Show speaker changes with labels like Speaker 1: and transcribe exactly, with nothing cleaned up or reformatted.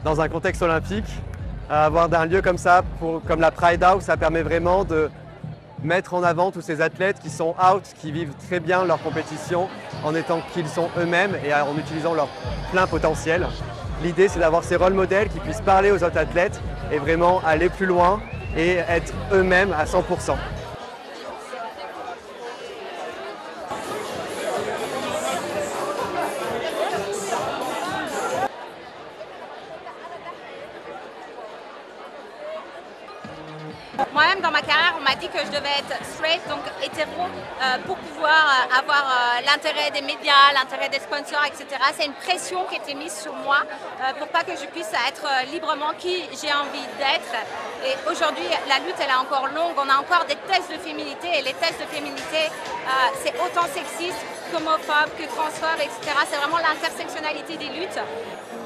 Speaker 1: dans un contexte olympique. Avoir un lieu comme ça, pour, comme la Pride House, ça permet vraiment de mettre en avant tous ces athlètes qui sont out, qui vivent très bien leur compétition en étant qu'ils sont eux-mêmes et en utilisant leur plein potentiel. L'idée, c'est d'avoir ces rôles modèles qui puissent parler aux autres athlètes et vraiment aller plus loin et être eux-mêmes à cent pour cent.
Speaker 2: Moi-même, dans ma carrière, on m'a dit que je devais être straight, donc hétéro, euh, pour pouvoir euh, avoir euh, l'intérêt des médias, l'intérêt des sponsors, et cetera. C'est une pression qui était mise sur moi euh, pour pas que je puisse être euh, librement qui j'ai envie d'être. Et aujourd'hui, la lutte, elle est encore longue. On a encore des tests de féminité, et les tests de féminité, euh, c'est autant sexiste qu'homophobe, que transphobe, et cetera. C'est vraiment l'intersectionnalité des luttes.